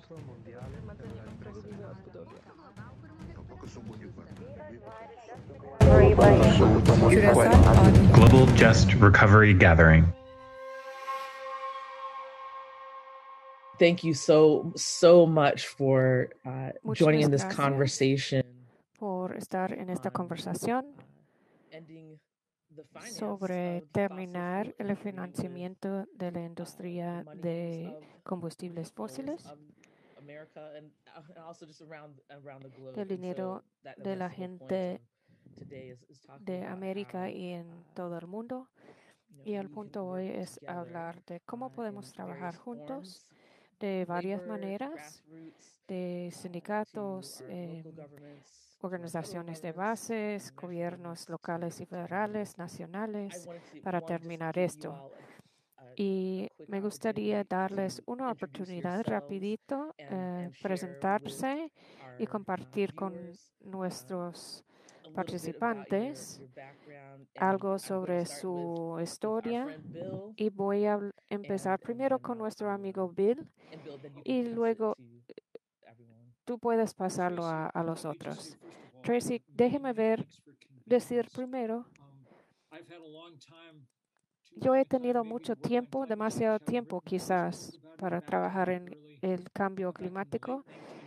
Global Just Recovery Gathering. Thank you so much for joining in this gracias conversation por estar en esta conversación sobre terminar el financiamiento de la industria de combustibles fósiles, del dinero de la gente de América y en todo el mundo. Y el punto hoy es hablar de cómo podemos trabajar juntos de varias maneras, de sindicatos, organizaciones de bases, gobiernos locales y federales, nacionales, para terminar esto. Y me gustaría darles una oportunidad rapidito, presentarse y compartir con nuestros participantes algo sobre su historia. Y voy a empezar primero con nuestro amigo Bill y luego tú puedes pasarlo a los otros. Tracy, déjeme decir primero. Yo he tenido mucho tiempo, demasiado tiempo quizás, para trabajar en el cambio climático.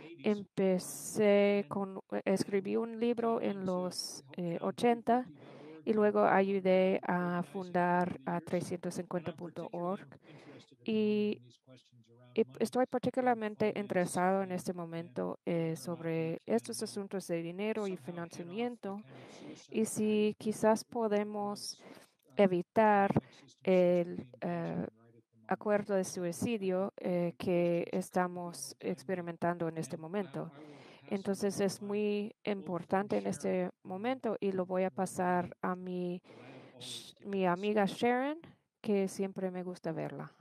Escribí un libro en los 80 y luego ayudé a fundar a 350.org. Y estoy particularmente interesado en este momento sobre estos asuntos de dinero y financiamiento y si quizás podemos evitar el acuerdo de suicidio que estamos experimentando en este momento. Entonces es muy importante en este momento y lo voy a pasar a mi amiga Sharon, que siempre me gusta verla.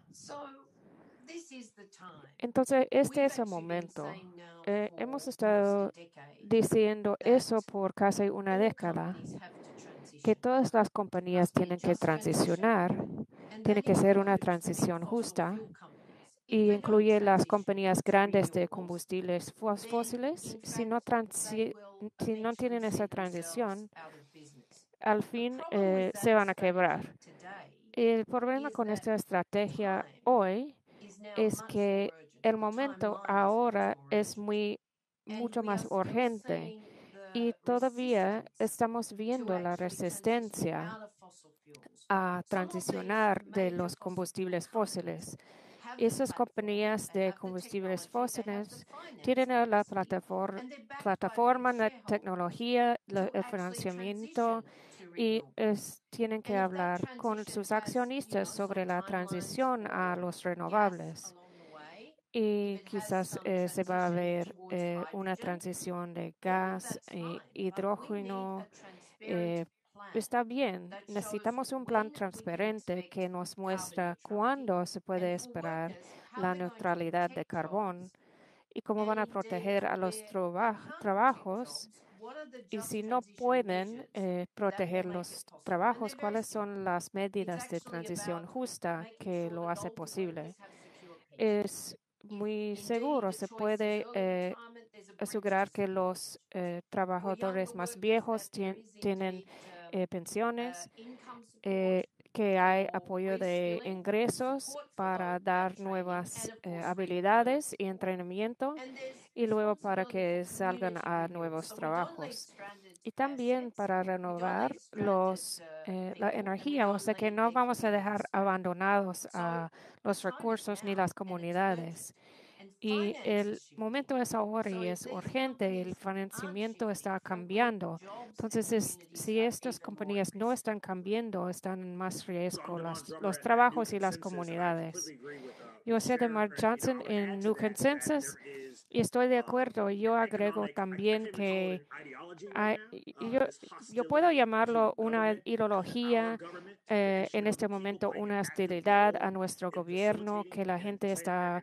Entonces, este es el momento. Hemos estado diciendo eso por casi una década, que todas las compañías tienen que transicionar, tiene que ser una transición justa y incluye las compañías grandes de combustibles fósiles. Si no tienen esa transición, al fin se van a quebrar. El problema con esta estrategia hoy es que el momento ahora es mucho más urgente y todavía estamos viendo la resistencia a transicionar de los combustibles fósiles. Esas compañías de combustibles fósiles tienen la plataforma, la tecnología, el financiamiento y tienen que hablar con sus accionistas sobre la transición a los renovables. Y quizás se va a ver una transición de gas e hidrógeno. Está bien, necesitamos un plan transparente que nos muestra cuándo se puede esperar la neutralidad de carbón y cómo van a proteger a los trabajos. Y si no pueden proteger los trabajos, ¿cuáles son las medidas de transición justa que lo hace posible? Es muy seguro, se puede asegurar que los trabajadores más viejos tienen pensiones, que hay apoyo de ingresos para dar nuevas habilidades y entrenamiento y luego para que salgan a nuevos trabajos. Y también para renovar la energía, o sea que no vamos a dejar abandonados a los recursos ni las comunidades. Y el momento es ahora y es urgente, el financiamiento está cambiando. Entonces, si estas compañías no están cambiando, están en más riesgo los trabajos y las comunidades. Yo soy de Mark Johnson en New Consensus y estoy de acuerdo. Yo agrego también que yo puedo llamarlo una ideología, en este momento una hostilidad a nuestro gobierno, que la gente está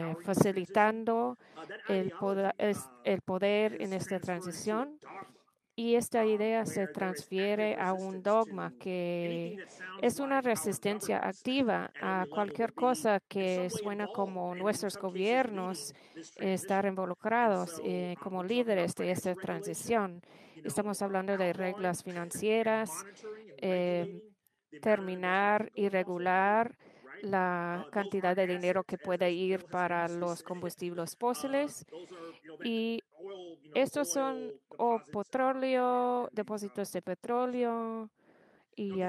facilitando el poder en esta transición. Y esta idea se transfiere a un dogma que es una resistencia activa a cualquier cosa que suena como nuestros gobiernos estar involucrados como líderes de esta transición. Estamos hablando de reglas financieras, terminar y regular la cantidad de dinero que puede ir para los combustibles fósiles. Y estos son petróleo, depósitos de petróleo, y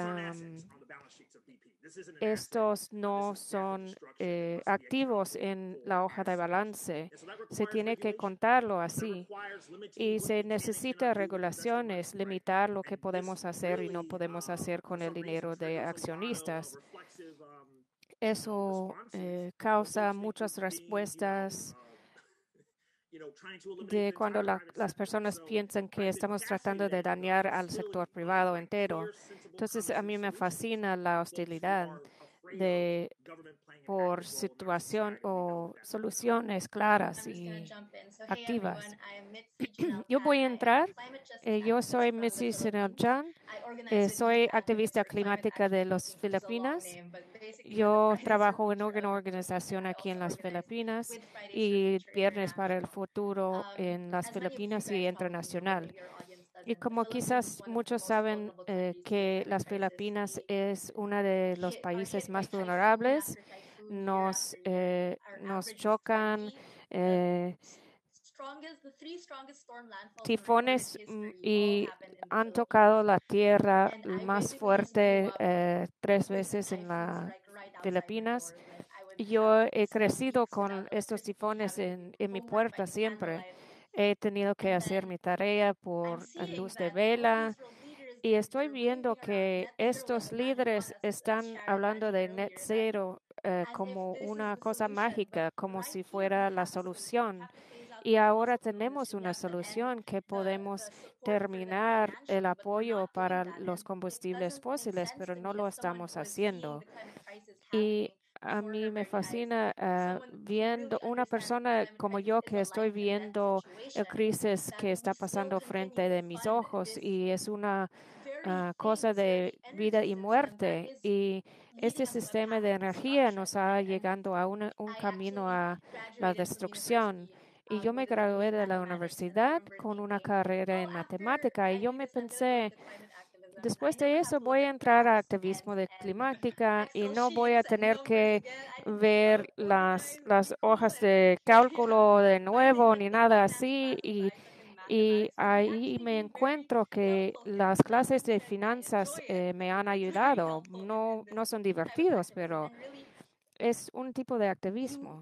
estos no son activos en la hoja de balance. Se tiene que contarlo así. Y se necesita regulaciones, limitar lo que podemos hacer y no podemos hacer con el dinero de accionistas. Eso causa muchas respuestas de cuando las personas piensan que estamos tratando de dañar al sector privado entero. Entonces, a mí me fascina la hostilidad por situación o soluciones claras y activas. Yo voy a entrar. Yo soy Missy Sineljan. Soy activista climática de las Filipinas. Yo trabajo en una organización aquí en las Filipinas y Viernes para el Futuro en las Filipinas y internacional. Y como quizás muchos saben que las Filipinas es uno de los países más vulnerables, nos chocan tifones y han tocado la tierra más fuerte 3 veces en las Filipinas. Yo he crecido con estos tifones en mi puerta siempre. He tenido que hacer mi tarea por luz de vela y estoy viendo que estos líderes están hablando de net zero como una cosa mágica, como si fuera la solución. Y ahora tenemos una solución que podemos terminar el apoyo para los combustibles fósiles, pero no lo estamos haciendo. Y a mí me fascina viendo una persona como yo que estoy viendo el crisis que está pasando frente de mis ojos y es una cosa de vida y muerte. Y este sistema de energía nos ha llegando a un camino a la destrucción. Y yo me gradué de la universidad con una carrera en matemática y yo me pensé, después de eso voy a entrar a activismo de climática y no voy a tener que ver las hojas de cálculo de nuevo ni nada así. Y ahí me encuentro que las clases de finanzas me han ayudado. No son divertidos, pero es un tipo de activismo.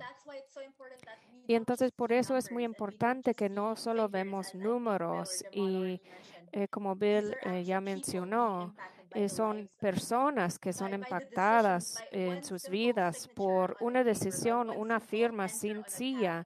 Y entonces por eso es muy importante que no solo vemos números y como Bill ya mencionó, son personas que son impactadas en sus vidas por una decisión, una firma sencilla,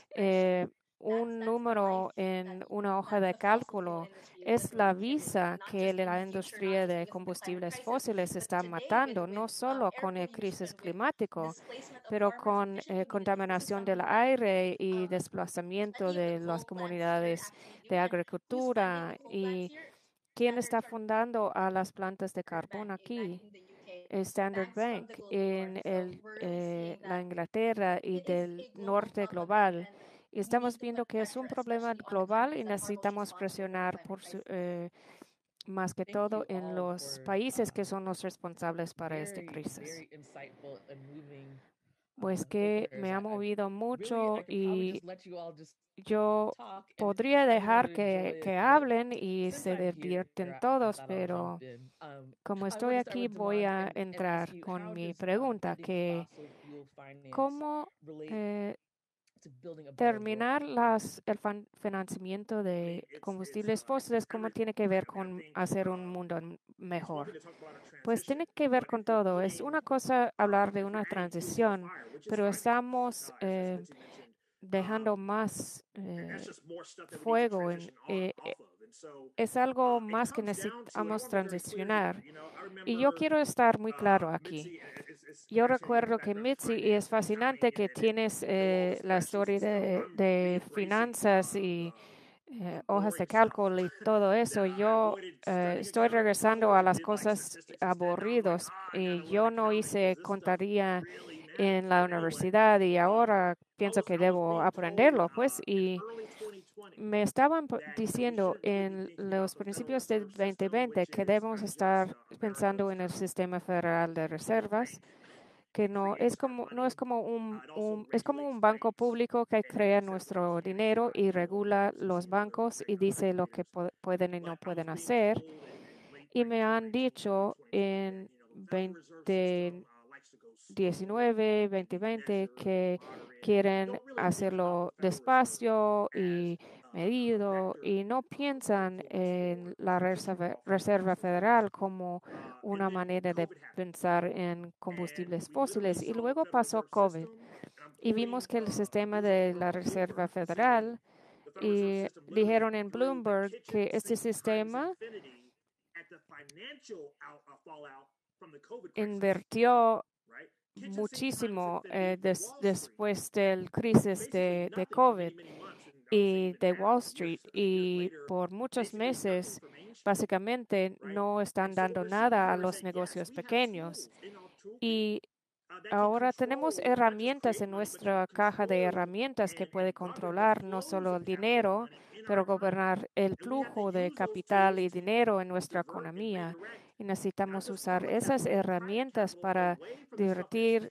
un número en una hoja de cálculo. Es la visa que la industria de combustibles fósiles está matando, no solo con el crisis climático, pero con contaminación del aire y desplazamiento de las comunidades de agricultura. ¿Y quién está fundando a las plantas de carbón aquí? Standard Bank en la Inglaterra y del norte global. Y estamos viendo que es un problema global y necesitamos presionar más que todo en los países que son los responsables para esta crisis. Pues que me ha movido mucho y yo podría dejar que hablen y se divierten todos, pero como estoy aquí voy a entrar con mi pregunta, que ¿cómo terminar el financiamiento de combustibles fósiles, cómo tiene que ver con hacer un mundo mejor? Pues tiene que ver con todo. Es una cosa hablar de una transición, pero estamos dejando más fuego. Es algo más que necesitamos transicionar. Y yo quiero estar muy claro aquí. Yo recuerdo que Mitzi, y es fascinante que tienes la historia de finanzas y hojas de cálculo y todo eso, yo estoy regresando a las cosas aburridas y yo no hice contaría en la universidad y ahora pienso que debo aprenderlo, pues, y me estaban diciendo en los principios del 2020 que debemos estar pensando en el sistema federal de reservas, que no es como es como un banco público que crea nuestro dinero y regula los bancos y dice lo que pueden y no pueden hacer. Y me han dicho en 2019, 2020 que quieren hacerlo despacio y medido y no piensan en la Reserva Federal como una manera de pensar en combustibles fósiles. Y luego pasó COVID y vimos que el sistema de la Reserva Federal y dijeron en Bloomberg que este sistema invirtió muchísimo después del crisis de COVID y de Wall Street y por muchos meses básicamente no están dando nada a los negocios pequeños. Y ahora tenemos herramientas en nuestra caja de herramientas que puede controlar no solo el dinero, pero gobernar el flujo de capital y dinero en nuestra economía. Y necesitamos usar esas herramientas para divertir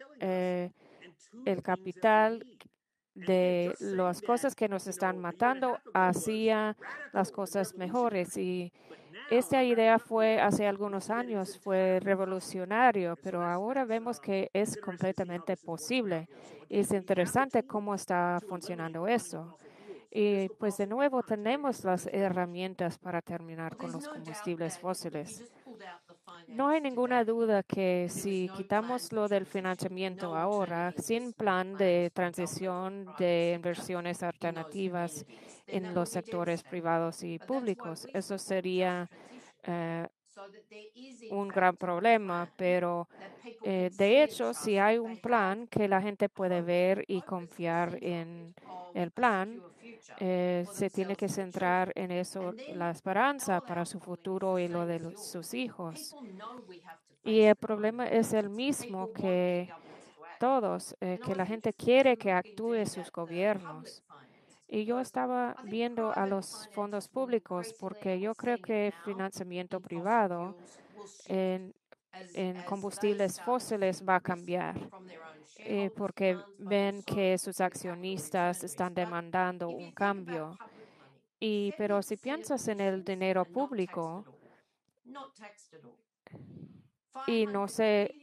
el capital de las cosas que nos están matando hacia las cosas mejores. Y esta idea fue hace algunos años, fue revolucionario, pero ahora vemos que es completamente posible. Es interesante cómo está funcionando eso. Y pues de nuevo tenemos las herramientas para terminar con los combustibles fósiles. No hay ninguna duda que si quitamos lo del financiamiento ahora, sin plan de transición de inversiones alternativas en los sectores privados y públicos, eso sería eh, un gran problema, pero de hecho, si hay un plan que la gente puede ver y confiar en el plan, se tiene que centrar en eso, la esperanza para su futuro y lo de sus hijos. Y el problema es el mismo que todos, que la gente quiere que actúe sus gobiernos. Y yo estaba viendo a los fondos públicos porque yo creo que financiamiento privado en, en combustibles fósiles va a cambiar. Porque ven que sus accionistas están demandando un cambio. Pero si piensas en el dinero público, y no sé,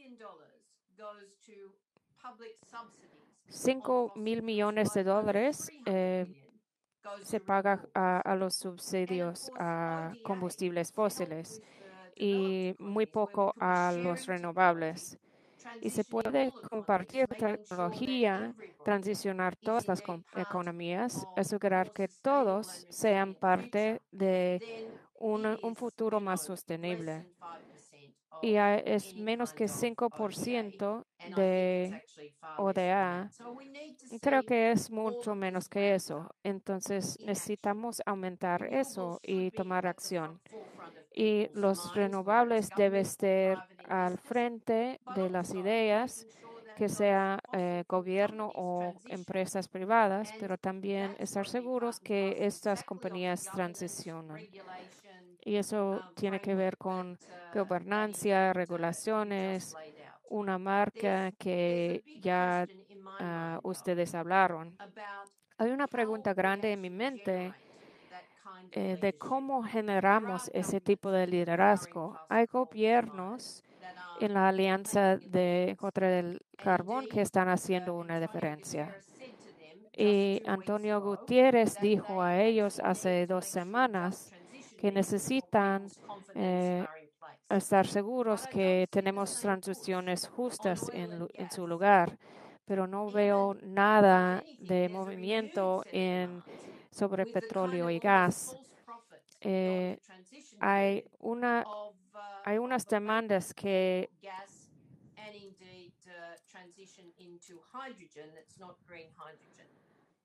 $5,000 millones se paga a los subsidios a combustibles fósiles y muy poco a los renovables. Y se puede compartir tecnología, transicionar todas las economías, asegurar que todos sean parte de un futuro más sostenible. Y es menos que 5% de ODA. Creo que es mucho menos que eso. Entonces necesitamos aumentar eso y tomar acción. Y los renovables deben estar al frente de las ideas, que sea gobierno o empresas privadas, pero también estar seguros que estas compañías transicionan. Y eso tiene que ver con gobernanza, regulaciones, una marca que ya ustedes hablaron. Hay una pregunta grande en mi mente de cómo generamos ese tipo de liderazgo. Hay gobiernos en la Alianza contra el Carbón que están haciendo una diferencia. Y Antonio Gutiérrez dijo a ellos hace 2 semanas que necesitan estar seguros que tenemos transiciones justas en su lugar, pero no veo nada de movimiento sobre petróleo y gas. Hay unas demandas que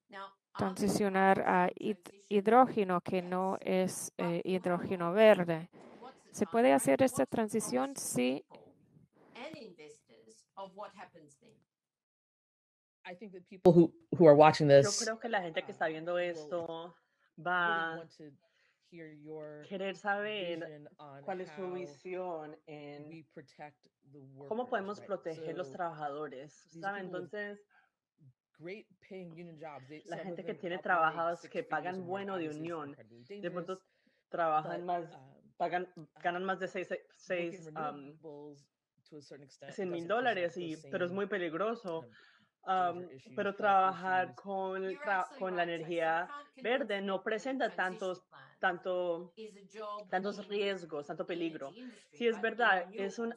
transicionar a hidrógeno que no es hidrógeno verde. ¿Se puede hacer esta transición? Sí. I think that people who are watching Yo this creo que la gente que está viendo esto va a querer saber cuál es su visión en cómo podemos proteger los trabajadores, ¿saben? Entonces, la gente que tiene trabajos que pagan bueno de unión, de pronto trabajan más, ganan más de $100,000, pero es muy peligroso. Pero trabajar con la energía verde no presenta tantos riesgos, tanto peligro. Sí, es verdad,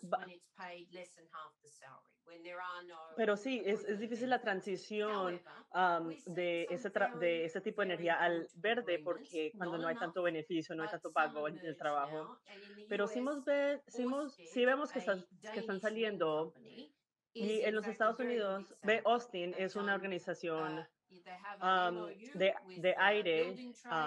pero sí, es difícil la transición de ese tipo de energía al verde porque cuando no hay tanto beneficio, no hay tanto pago en el trabajo. Pero sí vemos que están saliendo. Y en los Estados Unidos, Austin es una organización de aire.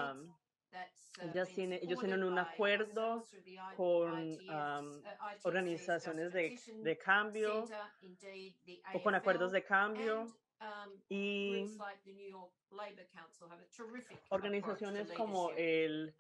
Ellos tienen un acuerdo con organizaciones de cambio o con acuerdos de cambio y organizaciones como el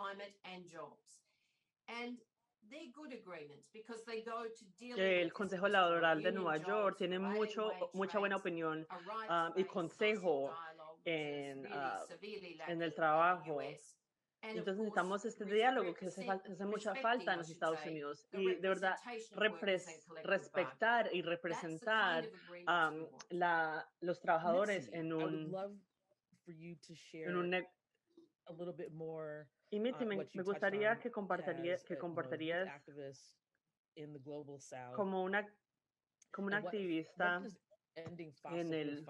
Consejo Laboral de Nueva York tiene mucha buena opinión y consejo en el trabajo. Entonces necesitamos este diálogo que hace mucha falta en los Estados Unidos y de verdad respetar y representar los trabajadores en un y Mitzi, me gustaría que compartirías como una activista en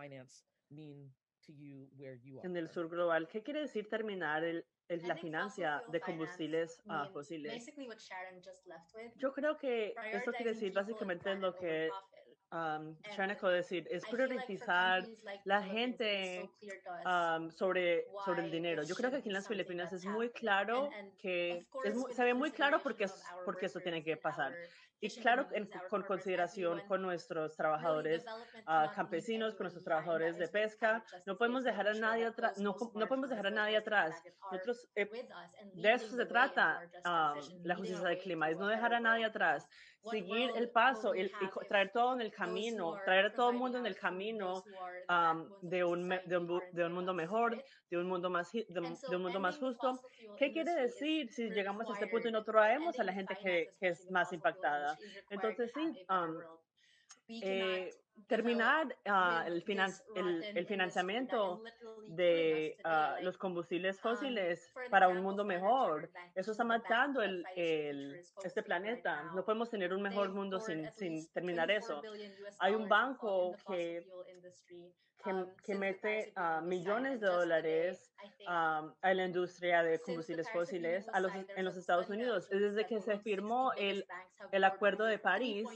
el sur global. ¿Qué quiere decir terminar la financia de combustibles fósiles? Yo creo que esto quiere decir básicamente lo que Sharon acaba de decir, es priorizar la gente sobre el dinero. Yo creo que aquí en las Filipinas es muy claro que se ve muy claro porque esto tiene que pasar. Y claro, con consideración con nuestros trabajadores campesinos, con nuestros trabajadores de pesca, no podemos dejar a nadie atrás. No podemos dejar a nadie atrás. Nosotros, de eso se trata la justicia del clima, es no dejar a nadie atrás, seguir el paso y traer todo en el camino, traer a todo el mundo en el camino de un mundo mejor, de un mundo más justo. ¿Qué quiere decir si llegamos a este punto y no traemos a la gente que es más impactada? Entonces, sí, terminar el financiamiento de los combustibles fósiles para un mundo mejor. Eso está matando este planeta. No podemos tener un mejor mundo sin terminar eso. Hay un banco que mete millones de dólares a la industria de combustibles fósiles en los Estados Unidos. Desde que se firmó el Acuerdo de París,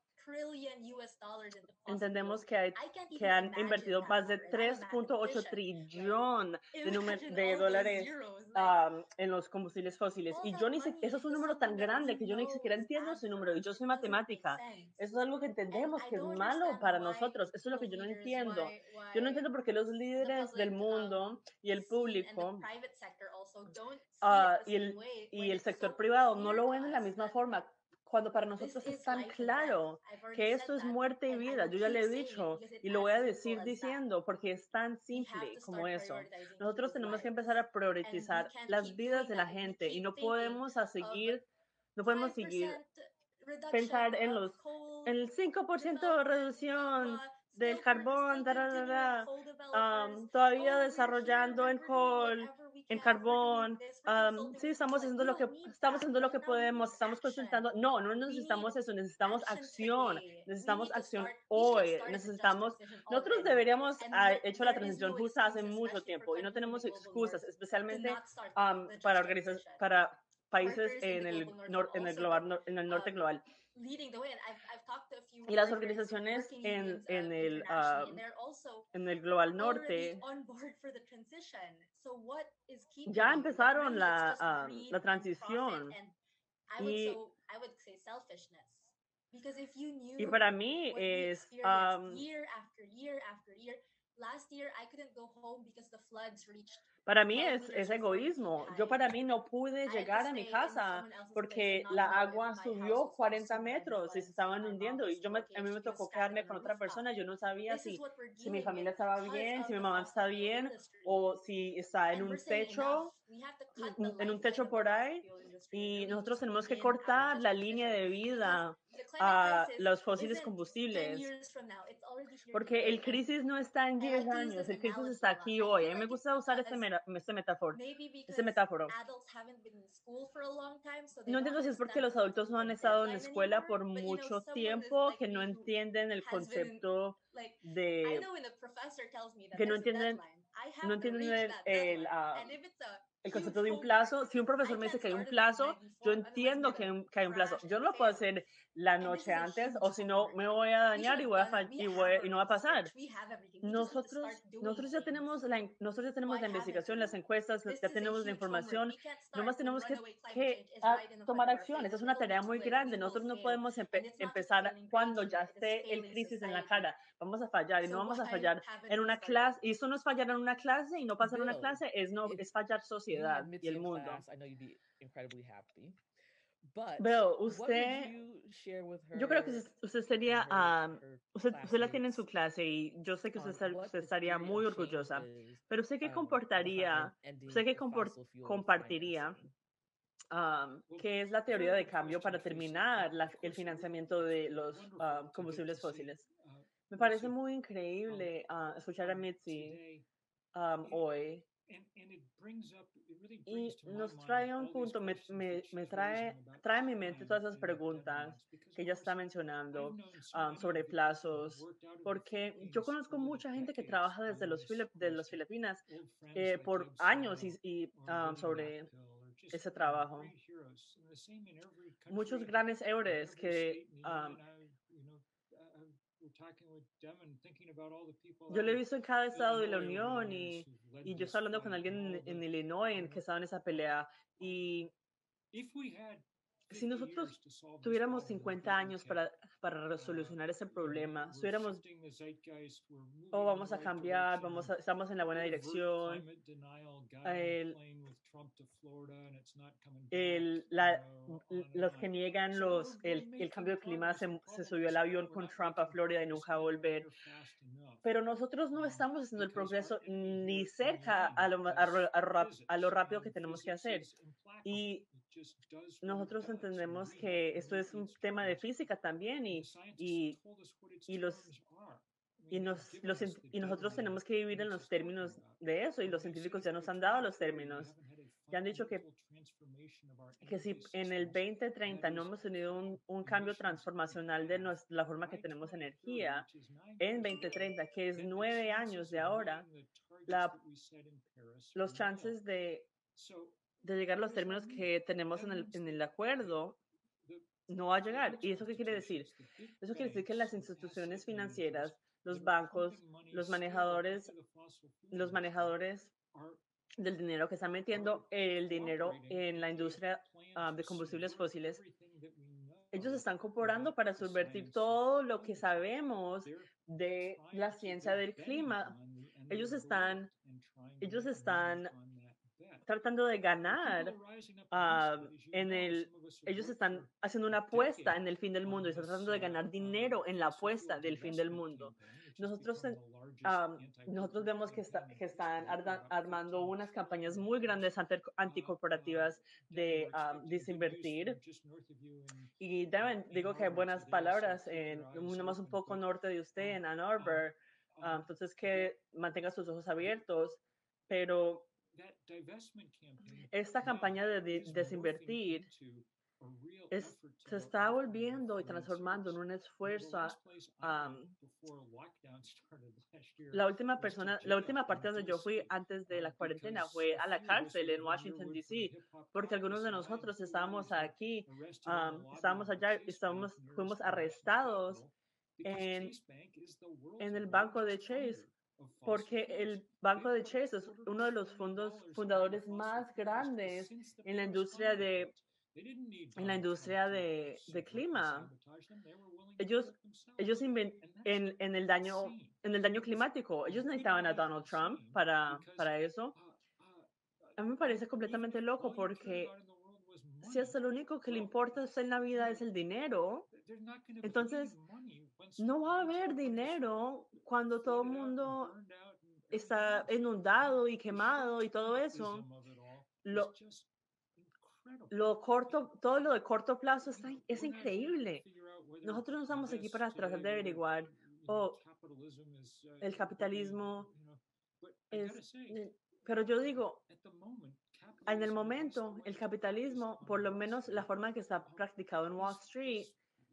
entendemos que han invertido más de 3.8 trillón de dólares en los combustibles fósiles. Y eso es un número tan grande que yo ni siquiera entiendo ese número. Y yo soy matemática. Eso es algo que entendemos que es malo para nosotros. Eso es lo que yo no entiendo. Yo no entiendo por qué los líderes del mundo y el público y el sector privado no lo ven de la misma forma, cuando para nosotros es tan claro que esto es muerte y vida. Yo ya le he dicho y lo voy a decir diciendo porque es tan simple como eso. Nosotros tenemos que empezar a priorizar las vidas de la gente y no podemos seguir pensar en el 5% de reducción del carbón, todavía desarrollando en carbón. Sí, estamos haciendo lo que podemos, estamos consultando. No necesitamos eso, necesitamos acción hoy. Nosotros deberíamos haber hecho la transición justa hace mucho tiempo y no tenemos excusas, especialmente para países en el norte global. Y las organizaciones en el Global Norte ya empezaron la transición. Y para mí es para mí es egoísmo. Yo para mí no pude llegar a mi casa porque la agua subió 40 metros y se estaban hundiendo. Y a mí me tocó quedarme con otra persona. Yo no sabía si mi familia estaba bien, si mi mamá está bien o si está en un techo por ahí. Y nosotros tenemos que cortar la línea de vida a los fósiles combustibles. Porque el crisis no está en 10 años, el crisis está aquí hoy. A mí me gusta usar este metáforo. No entiendo si es porque los adultos no han estado en la escuela por mucho tiempo, que no entienden el concepto de... que no entienden el concepto de un plazo. Si un profesor me dice que hay un plazo, yo entiendo que hay un plazo. Yo no lo puedo hacer la noche antes o si no me voy a dañar y no va a pasar. Nosotros ya tenemos la investigación, las encuestas, ya tenemos la información. Nomás tenemos que tomar acción. Esa es una tarea muy grande. Nosotros no podemos empezar cuando ya esté el crisis en la cara. Vamos a fallar y no vamos a fallar en una clase. Y eso no es fallar en una clase y no pasar una clase, es fallar sociedad y el mundo. Bill, yo creo que usted sería, usted la tiene en su clase y yo sé que usted estaría muy orgullosa, pero usted qué comportaría, usted qué compartiría, qué es la teoría de cambio para terminar el financiamiento de los combustibles fósiles. Me parece muy increíble escuchar a Mitzi hoy. Y nos trae un punto, trae a mi mente todas esas preguntas que ella está mencionando sobre plazos, porque yo conozco mucha gente que trabaja desde las Filipinas por años y sobre ese trabajo. Muchos grandes héroes que yo lo he visto en cada estado de la Unión y yo estaba hablando con alguien en Illinois que estaba en esa pelea y si nosotros tuviéramos 50 años para resolucionar ese problema, estuviéramos, vamos a cambiar, estamos en la buena dirección, los que niegan el cambio de clima se subió al avión con Trump a Florida y nunca va a volver. Pero nosotros no estamos haciendo el progreso ni cerca a lo rápido que tenemos que hacer. Y nosotros entendemos que esto es un tema de física también y nosotros tenemos que vivir en los términos de eso y los científicos ya nos han dado los términos. Ya han dicho que si en el 2030 no hemos tenido un cambio transformacional de la forma que tenemos energía, en 2030, que es 9 años de ahora, los chances de llegar a los términos que tenemos en el acuerdo no va a llegar. ¿Y eso qué quiere decir? Eso quiere decir que las instituciones financieras, los bancos, los manejadores del dinero que están metiendo el dinero en la industria de combustibles fósiles, ellos están cobrando para subvertir todo lo que sabemos de la ciencia del clima. Ellos están tratando de ganar ellos están haciendo una apuesta en el fin del mundo y están tratando de ganar dinero en la apuesta del fin del mundo. Nosotros vemos que están armando unas campañas muy grandes anticorporativas de desinvertir. Y digo que hay buenas palabras nomás un poco norte de usted, en Ann Arbor. Entonces, que mantenga sus ojos abiertos, pero esta campaña de desinvertir se está volviendo y transformando en un esfuerzo. La última parte donde yo fui antes de la cuarentena fue a la cárcel en Washington, D.C., porque algunos de nosotros estábamos aquí, estábamos allá, fuimos arrestados en el banco de Chase, porque el banco de Chase es uno de los fundadores más grandes en la industria de clima. Ellos en el daño climático, ellos necesitaban a Donald Trump para eso. A mí me parece completamente loco porque si hasta lo único que le importa en la vida es el dinero, entonces no va a haber dinero cuando todo el mundo está inundado y quemado y todo eso. Todo lo de corto plazo es increíble. Nosotros no estamos aquí para tratar de averiguar, el capitalismo es, pero yo digo, en el momento, el capitalismo, por lo menos la forma que está practicado en Wall Street,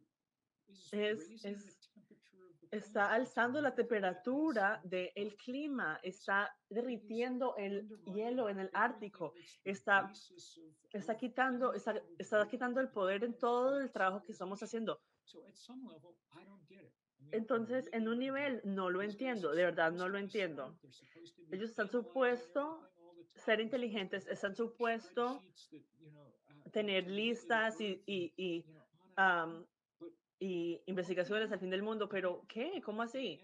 está alzando la temperatura del clima, está derritiendo el hielo en el Ártico, está quitando el poder en todo el trabajo que estamos haciendo. Entonces, en un nivel, no lo entiendo, de verdad no lo entiendo. Ellos están supuestos ser inteligentes, están supuestos tener listas y investigaciones al fin del mundo, pero ¿qué? ¿Cómo así?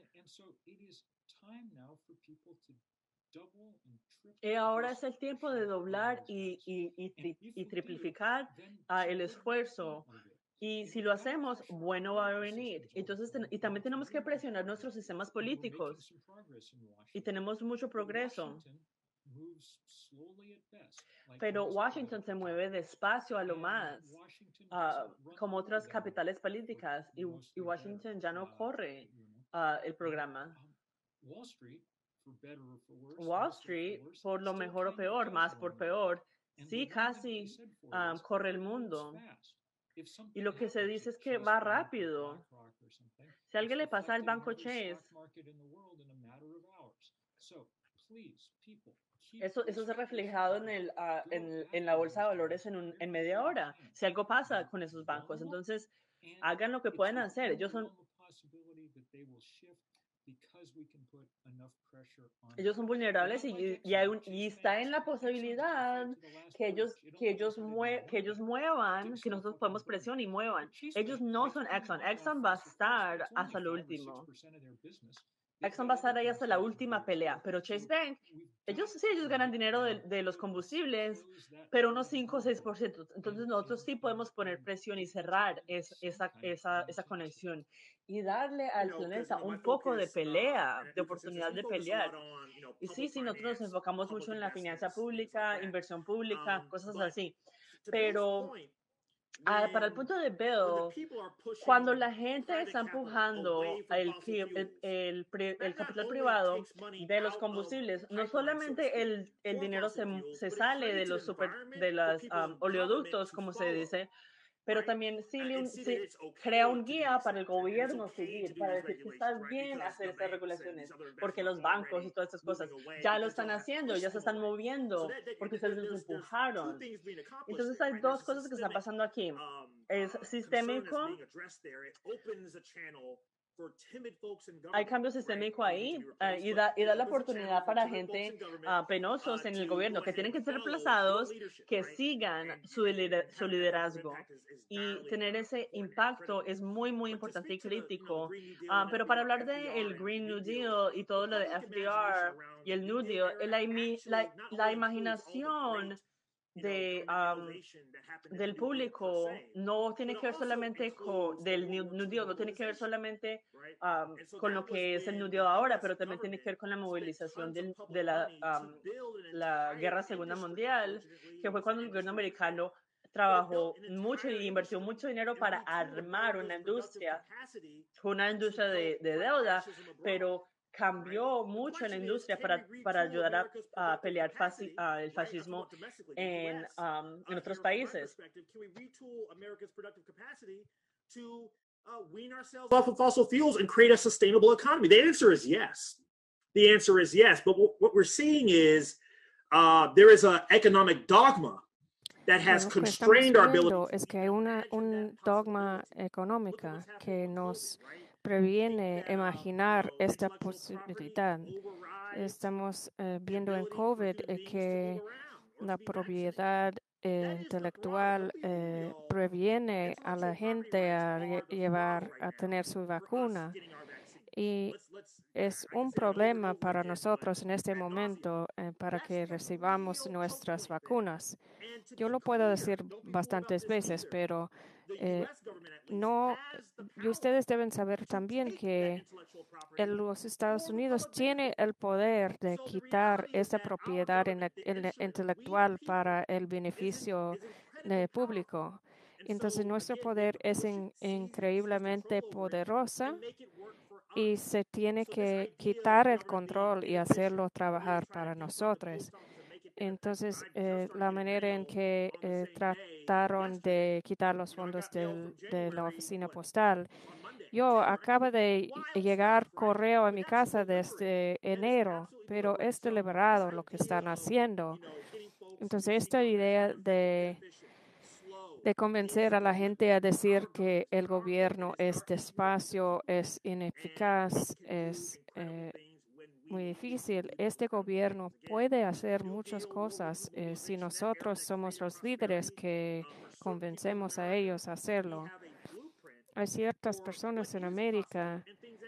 Ahora es el tiempo de doblar y triplificar el esfuerzo. Y si lo hacemos, bueno va a venir. Entonces, y también tenemos que presionar nuestros sistemas políticos. Y tenemos mucho progreso. Pero Washington se mueve despacio a lo más, como otras capitales políticas. Y Washington ya no corre el programa. Wall Street, por lo mejor o peor, más por peor, sí casi corre el mundo. Y lo que se dice es que va rápido. Si a alguien le pasa al banco Chase, eso se reflejado en la bolsa de valores en media hora. Si algo pasa con esos bancos, entonces hagan lo que pueden hacer. Ellos son vulnerables y está en la posibilidad que ellos muevan, que nosotros podemos presión y muevan. Ellos no son Exxon. Exxon va a estar hasta lo último. Exxon va a estar ahí hasta la última pelea, pero Chase Bank, ellos ganan dinero de los combustibles, pero unos 5 o 6%. Entonces nosotros sí podemos poner presión y cerrar esa conexión y darle al planeta un poco de pelea, de oportunidad de pelear. Y sí, nosotros nos enfocamos mucho en la finanza pública, inversión pública, cosas así. Pero para el punto de Bill, cuando la gente está empujando el capital privado de los combustibles, no solamente el dinero se sale de los oleoductos, como se dice, pero también crea un guía para el gobierno seguir, para decir que está bien hacer estas regulaciones, porque los bancos y todas estas cosas ya lo están haciendo, ya se están moviendo, porque ustedes los empujaron. Entonces hay dos cosas que están pasando aquí. Es sistémico. Hay cambio sistémico ahí y da la oportunidad para gente penosos en el gobierno que tienen que ser reemplazados, que sigan su liderazgo. Y tener ese impacto es muy, muy importante y crítico. Pero para hablar del Green New Deal y todo lo de FDR y el New Deal, la imaginación del público no tiene que ver solamente del New Deal, no tiene que ver solamente con lo que es el New Deal ahora, pero también tiene que ver con la movilización de la Guerra Segunda Mundial, que fue cuando el gobierno americano trabajó mucho y invirtió mucho dinero para armar una industria de deuda, pero cambió mucho en la industria para ayudar a pelear el fascismo en otros países. Off of fossil fuels and create a sustainable economy? The answer is yes. The answer is yes. But what we're seeing is there is an economic dogma that has constrained our ability. Es que hay un dogma económica que nos previene imaginar esta posibilidad. Estamos viendo en COVID que la propiedad intelectual previene a la gente a tener su vacuna. Y es un problema para nosotros en este momento para que recibamos nuestras vacunas. Yo lo puedo decir bastantes veces, pero no. Y ustedes deben saber también que los Estados Unidos tiene el poder de quitar esa propiedad intelectual para el beneficio público. Entonces, nuestro poder es increíblemente poderoso y se tiene que quitar el control y hacerlo trabajar para nosotros. Entonces, la manera en que trataron de quitar los fondos de la oficina postal, yo acabo de llegar correo a mi casa desde enero, pero es deliberado lo que están haciendo. Entonces, esta idea de convencer a la gente a decir que el gobierno es despacio, es ineficaz, es muy difícil. Este gobierno puede hacer muchas cosas si nosotros somos los líderes que convencemos a ellos a hacerlo. Hay ciertas personas en América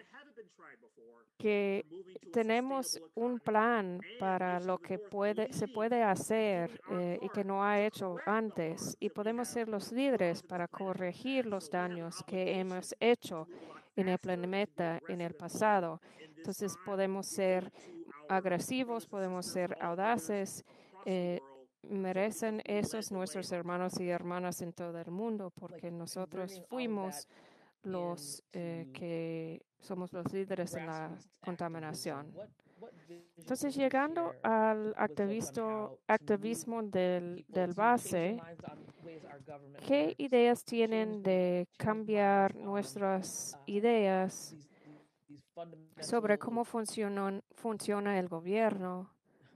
que tenemos un plan para lo que se puede hacer y que no ha hecho antes, y podemos ser los líderes para corregir los daños que hemos hecho en el planeta en el pasado. Entonces podemos ser agresivos, podemos ser audaces. Merecen esos nuestros hermanos y hermanas en todo el mundo, porque nosotros fuimos los que somos los líderes en la contaminación. Entonces, llegando al activismo del base, ¿qué ideas tienen de cambiar nuestras ideas sobre cómo funciona el gobierno,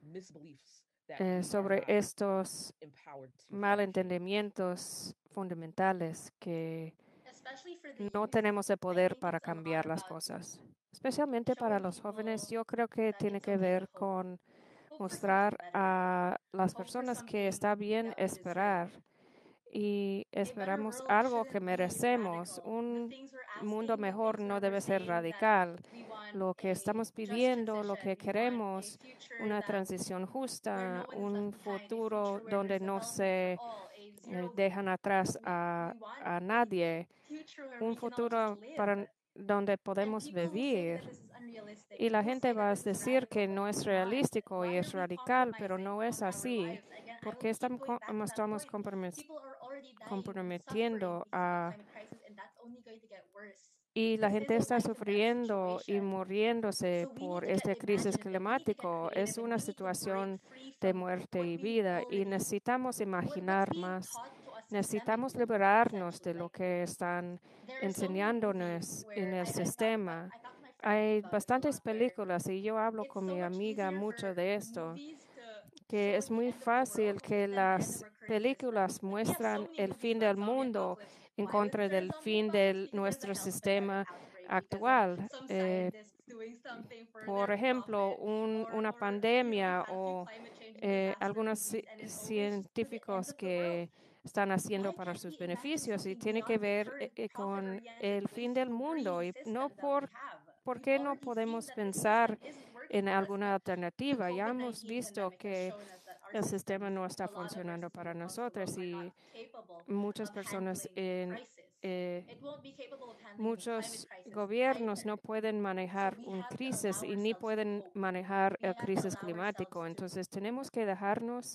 sobre estos malentendimientos fundamentales que no tenemos el poder para cambiar las cosas? Especialmente para los jóvenes, yo creo que tiene que ver con mostrar a las personas que está bien esperar y esperamos algo que merecemos. Un mundo mejor no debe ser radical. Lo que estamos pidiendo, lo que queremos, una transición justa, un futuro donde no se dejan atrás a nadie, un futuro donde podemos vivir. Y la gente va a decir que no es realístico y es radical, pero no es así, porque estamos comprometiendo y la gente está sufriendo y muriéndose por esta crisis climática. Es una situación de muerte y vida y necesitamos imaginar más. Necesitamos liberarnos de lo que están enseñándonos en el sistema. Hay bastantes películas y yo hablo con mi amiga mucho de esto, que es muy fácil que las películas muestran el fin del mundo en contra del fin de nuestro sistema actual. Por ejemplo, una pandemia o algunos científicos que están haciendo para sus beneficios y tiene que ver con el fin del mundo. Y no ¿por qué no podemos pensar en alguna alternativa? Ya hemos visto que el sistema no está funcionando para nosotros y muchas personas muchos gobiernos no pueden manejar una crisis y ni pueden manejar el crisis climático. Entonces tenemos que dejarnos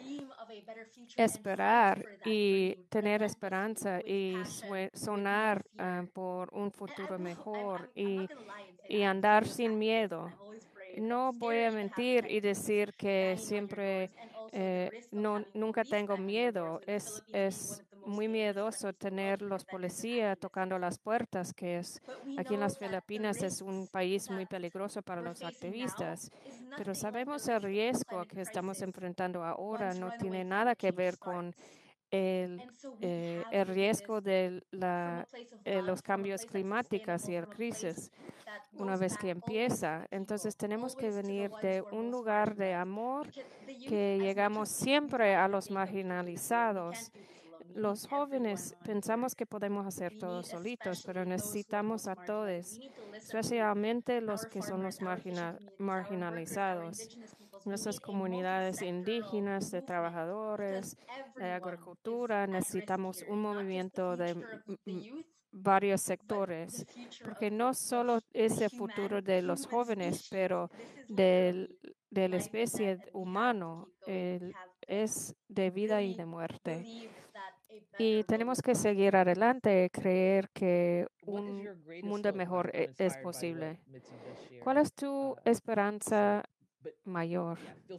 esperar y tener esperanza y sonar por un futuro mejor y andar sin miedo. No voy a mentir y decir que siempre nunca tengo miedo. Es muy miedoso tener los policías tocando las puertas, que aquí en las Filipinas es un país muy peligroso para los activistas. Pero sabemos el riesgo que estamos enfrentando ahora no tiene nada que ver con el riesgo de los cambios climáticos y el crisis una vez que empieza. Entonces tenemos que venir de un lugar de amor que llegamos siempre a los marginalizados. Los jóvenes pensamos que podemos hacer todo solitos, pero necesitamos a todos, especialmente los que son los marginalizados. Nuestras comunidades indígenas, de trabajadores, de agricultura, necesitamos un movimiento de varios sectores, porque no solo es el futuro de los jóvenes, pero de la especie humana, es de vida y de muerte. Y tenemos que seguir adelante y creer que un mundo mejor es posible. ¿Cuál es tu esperanza mayor?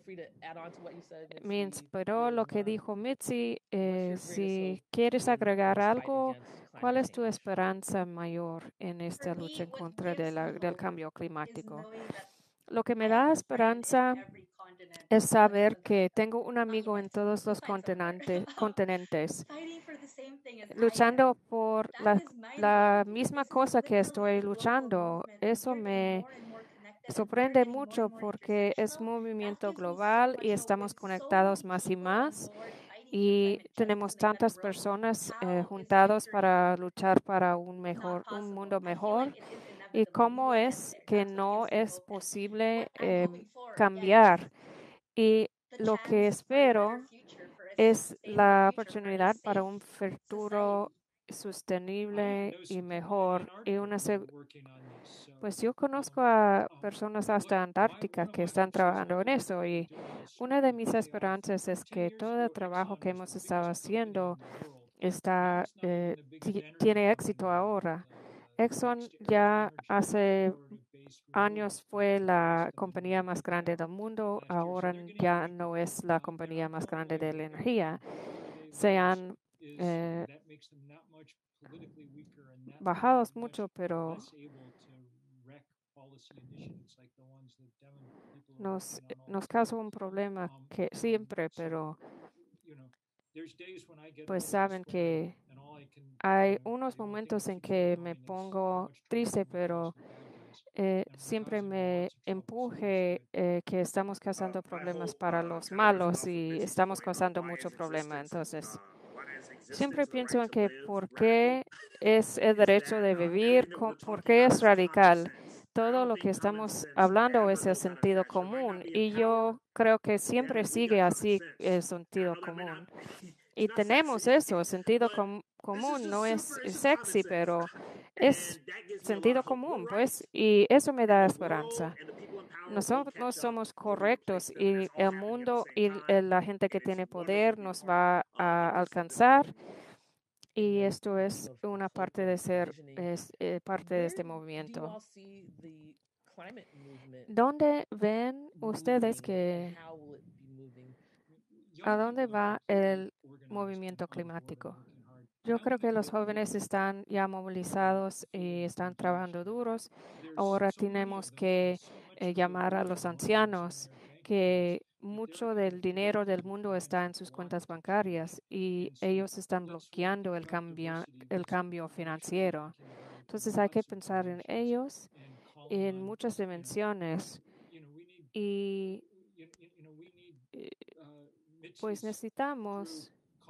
Me inspiró lo que dijo Mitzi. Si quieres agregar algo, ¿cuál es tu esperanza mayor en esta lucha en contra del cambio climático? Lo que me da esperanza es saber que tengo un amigo en todos los continentes luchando por la misma cosa que estoy luchando. Eso me sorprende mucho porque es un movimiento global y estamos conectados más y más. Y tenemos tantas personas juntados para luchar para un mundo mejor. Y cómo es que no es posible cambiar. Y lo que espero es la oportunidad para un futuro sostenible y mejor. Pues yo conozco a personas hasta Antártica que están trabajando en eso y una de mis esperanzas es que todo el trabajo que hemos estado haciendo tiene éxito ahora. Exxon ya hace años fue la compañía más grande del mundo, ahora ya no es la compañía más grande de la energía. Se han bajado mucho, pero nos causa un problema que siempre, pero pues saben que hay unos momentos en que me pongo triste, pero siempre me empuje que estamos causando problemas para los malos y estamos causando mucho problema. Entonces, siempre pienso en que por qué es el derecho de vivir, por qué es radical. Todo lo que estamos hablando es el sentido común y yo creo que siempre sigue así el sentido común. Y tenemos eso, el sentido común no es sexy, pero es sentido común, pues, y eso me da esperanza. Nosotros no somos correctos y el mundo y la gente que tiene poder nos va a alcanzar. Y esto es una parte de ser parte de este movimiento. ¿Dónde ven ustedes a dónde va el movimiento climático? Yo creo que los jóvenes están ya movilizados y están trabajando duros. Ahora tenemos que llamar a los ancianos que mucho del dinero del mundo está en sus cuentas bancarias y ellos están bloqueando el cambio financiero. Entonces hay que pensar en ellos en muchas dimensiones y pues necesitamos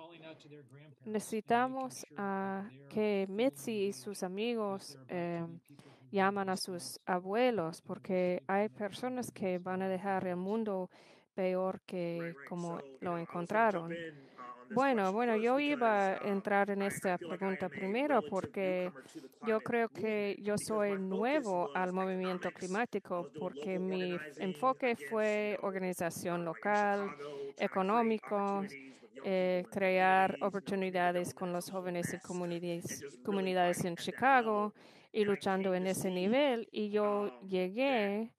que Mitzi y sus amigos llaman a sus abuelos porque hay personas que van a dejar el mundo peor que como lo encontraron. Bueno, yo iba a entrar en esta pregunta primero porque yo creo que yo soy nuevo al movimiento climático porque mi enfoque fue organización local, económico, crear oportunidades con los jóvenes y comunidades en Chicago y luchando en ese nivel. Y yo llegué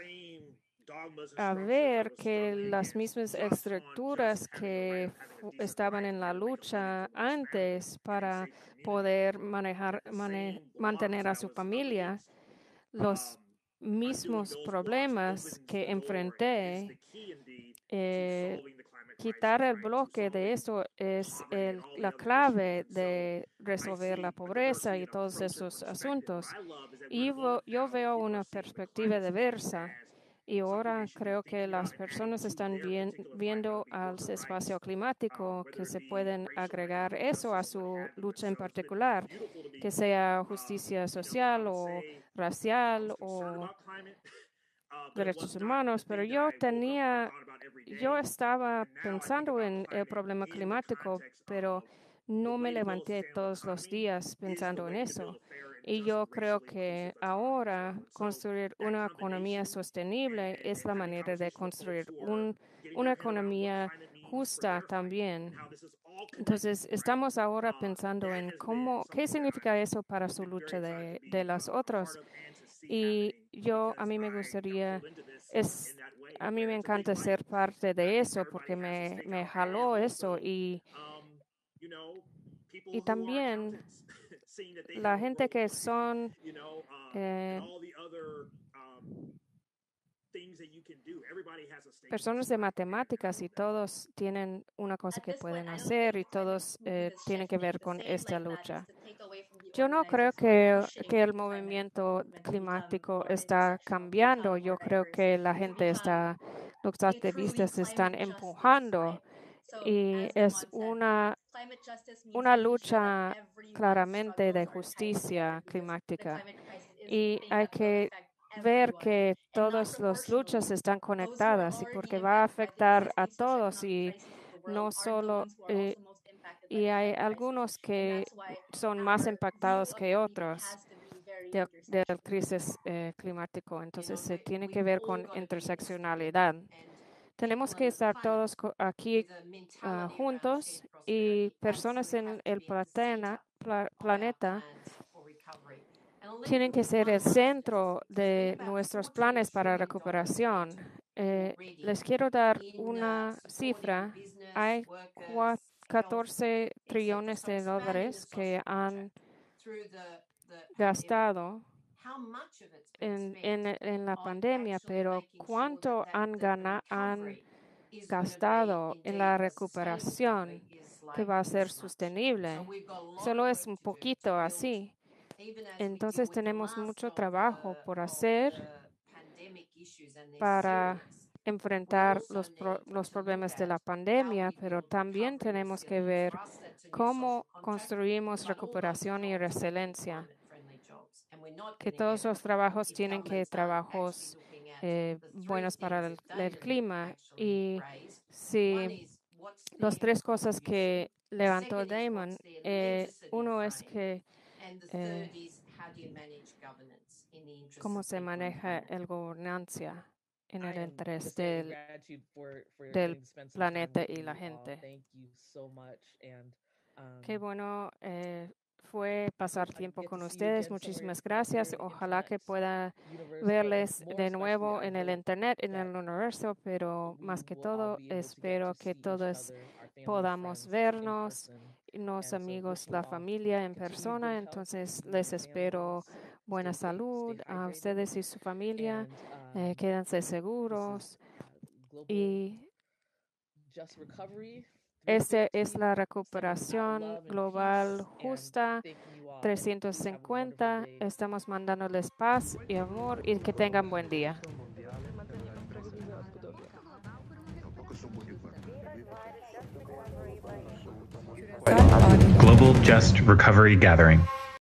a ver que las mismas estructuras que estaban en la lucha antes para poder mantener a su familia, los mismos problemas que enfrenté quitar el bloque de eso es la clave de resolver la pobreza y todos esos asuntos. Y yo veo una perspectiva diversa. Y ahora creo que las personas están viendo al espacio climático que se pueden agregar eso a su lucha en particular, que sea justicia social o racial o derechos humanos. Pero yo estaba pensando en el problema climático, pero no me levanté todos los días pensando en eso. Y yo creo que ahora construir una economía sostenible es la manera de construir una economía justa también. Entonces, estamos ahora pensando en qué significa eso para su lucha de las otras. Y a mí me gustaría, a mí me encanta ser parte de eso porque me jaló eso y también la gente que son personas de matemáticas y todos tienen una cosa que pueden hacer y todos tienen que ver con esta lucha. Yo no creo que el movimiento climático está cambiando. Yo creo que la gente los activistas están empujando y es una lucha claramente de justicia climática. Y hay que ver que todas las luchas están conectadas y porque va a afectar a todos y no solo y hay algunos que son más impactados que otros de la crisis climática. Entonces se tiene que ver con interseccionalidad. Tenemos que estar todos aquí juntos y personas en el planeta tienen que ser el centro de nuestros planes para recuperación. Les quiero dar una cifra. Hay 14 trillones de dólares que han gastado en la pandemia, pero ¿cuánto han gastado en la recuperación que va a ser sostenible? Solo es un poquito así. Entonces tenemos mucho trabajo por hacer para enfrentar los problemas de la pandemia, pero también tenemos que ver cómo construimos recuperación y resiliencia. Que todos los trabajos tienen que ser trabajos buenos para el clima. Y si las tres cosas que levantó Damon, uno es que cómo se maneja el gobernanza en el interés del planeta y la gente. Qué bueno fue pasar tiempo con ustedes. Muchísimas gracias. Ojalá que pueda verles de nuevo en el Internet, en el universo, pero más que todo, espero que todos podamos vernos, los amigos, la familia en persona. Entonces, les espero buena salud a ustedes y su familia. Quédense seguros. Y esta es la recuperación global justa 350. Estamos mandándoles paz y amor y que tengan buen día. Global Just Recovery Gathering.